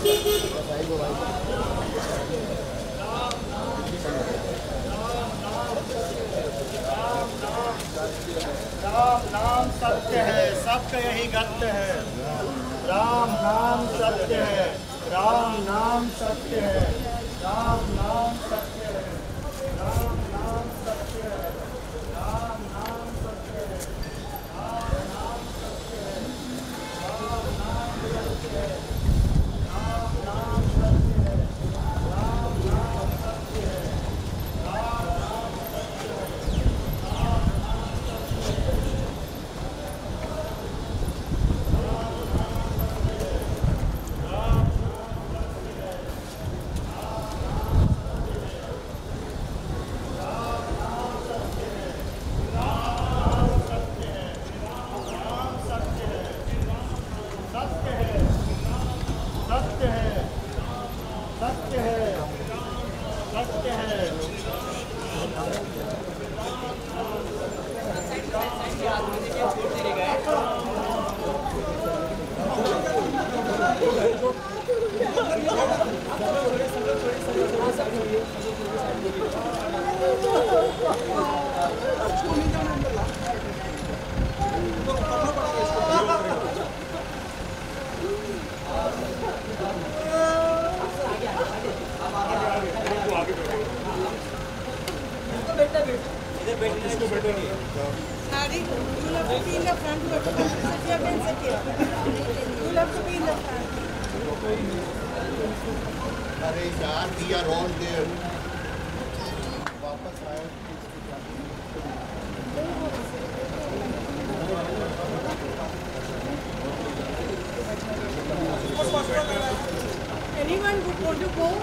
राम नाम सत्य है, सबका यही गत्य है। राम नाम सत्य है, राम नाम सत्य है, राम नाम सत्य है, राम नाम सत्य है, राम नाम सत्य है, राम नाम सत्य है, राम नाम सत्य है, राम नाम सत्य है, राम नाम सत्य है, राम नाम सत्य है, राम नाम सत्य है। अरे यार we are all there. वापस आए. Anyone would want to go?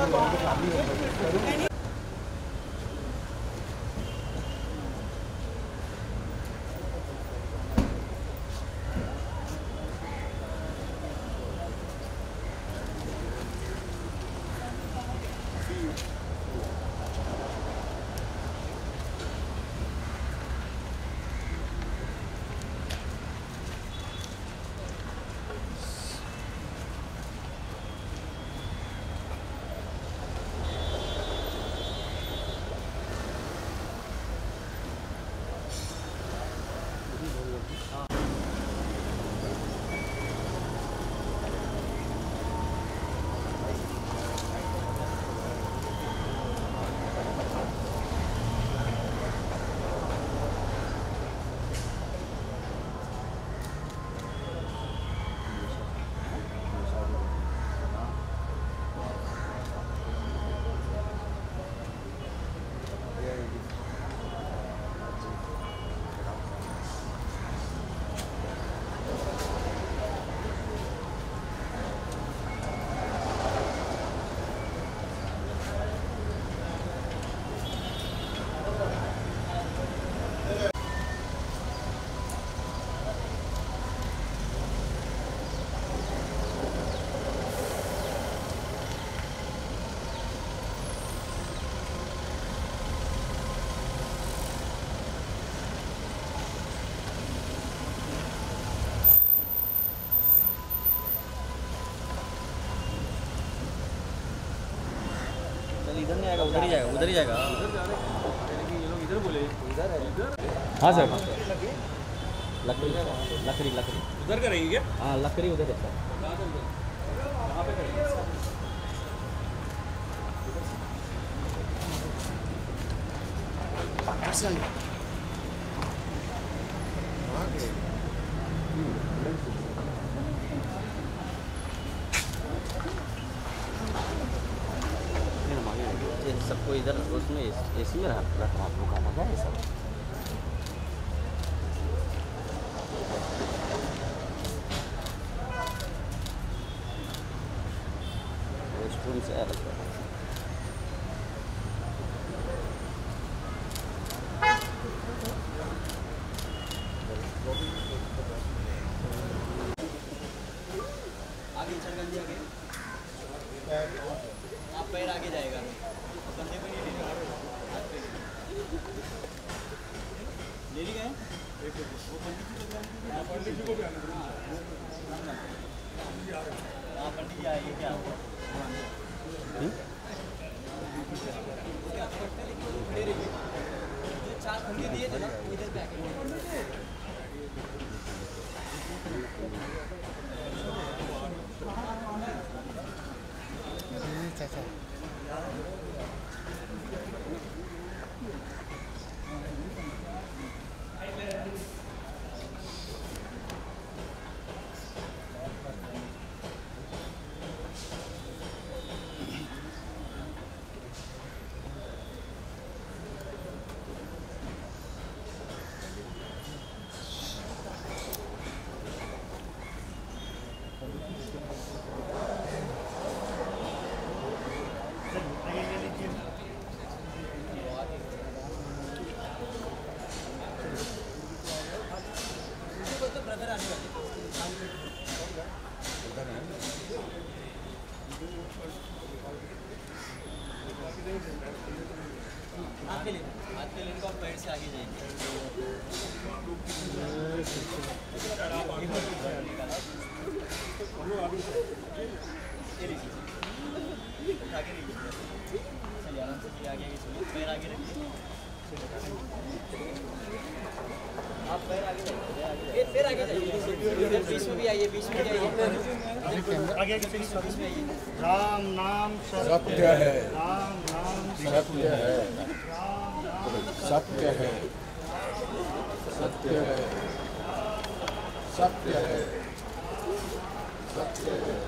इधर नहीं आएगा, उधर ही जाएगा, उधर ही जाएगा। ये लोग इधर बोले, इधर है। हाँ सर, लकड़ी लकड़ी लकड़ी उधर करेंगे क्या? हाँ लकड़ी उधर है सर। कहाँ पे करेंगे? सबको इधर उसमें एसी में रखना आप लोग का है सब। रेस्टरूम से अलग है। आगे चल गंजी आगे आप पैर आगे जाएगा बंदे को नहीं लेने ले ली गए वो पंडित जी को भी आना पंडित जी को भी आना। हाँ पंडित जी क्या है ये क्या चार खंडे दिए थे ना इधर पे हाथ पे लेने को पैर से आगे जाएंगे आराम से आगे आगे चलिए पैर आगे रखिए आप पैर आगे जाइए पैर आगे जाइए बीच में भी आइए बीच में भी आइए आगे आगे बीच में आइए राम नाम सत्य है राम नाम सत्य है सत्य है सत्य है सत्य है सत्य है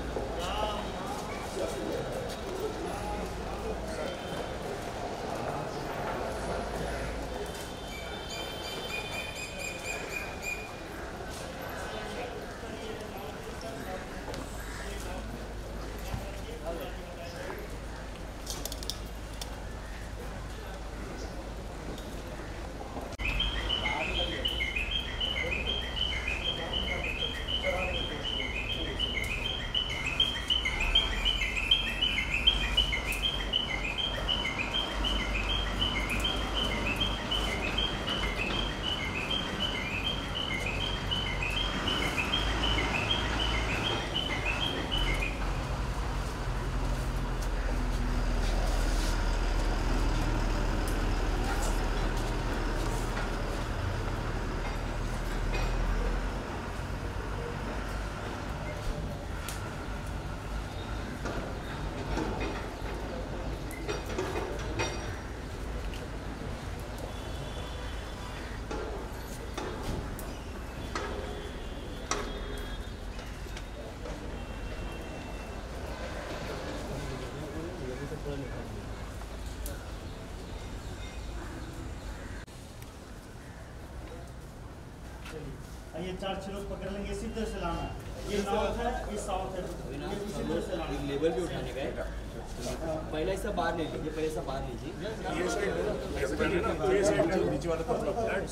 ये चार छिलों पकड़ लेंगे इसी तरह से लाना ये नॉर्थ है ये साउथ है ये इसी तरह से लाना लेवल भी उठाने का है पहले इससे बाहर ले लीजिए पहले से बाहर लीजिए नीचे वाला तो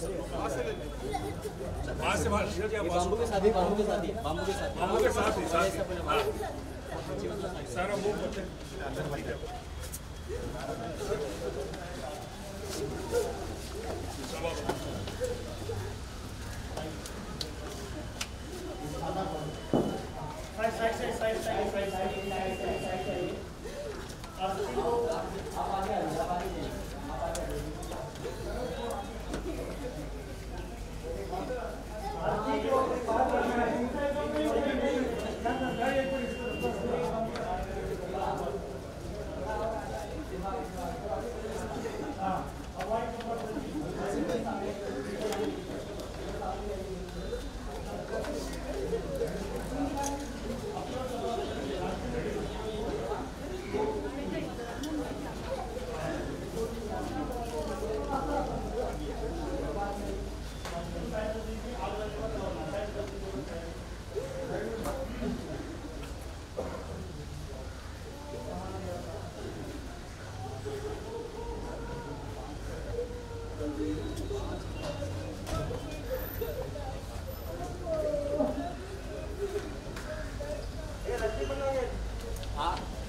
बाम्बू के साथ ही बाम्बू के साथ ही बाम्बू के साथ बाम्बू के साथ ही सारा मुंह हाँ